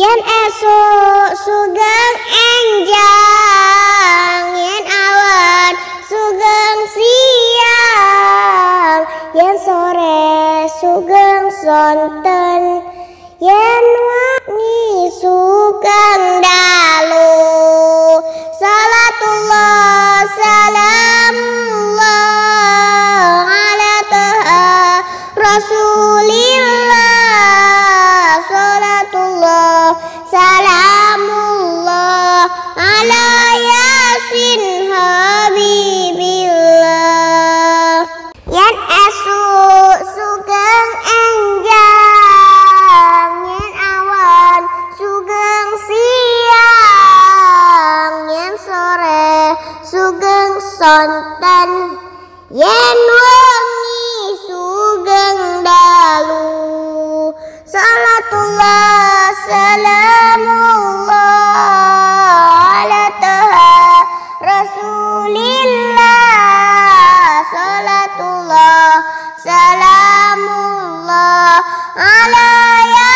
yen esuk sugeng enjang, yen awan sugeng siang, yen sore sugeng sonten, yen wengi sugeng dalu. Salatullah salamullah ala taha Rasulillah. Salatullah salamullah ala yasin habibillah. Yen esuk sugeng enjang, yen awan sugeng siang, yen sore sugeng sonten, yen wengi sugeng dalu. Salatullah salamullah ala taha Rasulillah. Salatullah salamullah ala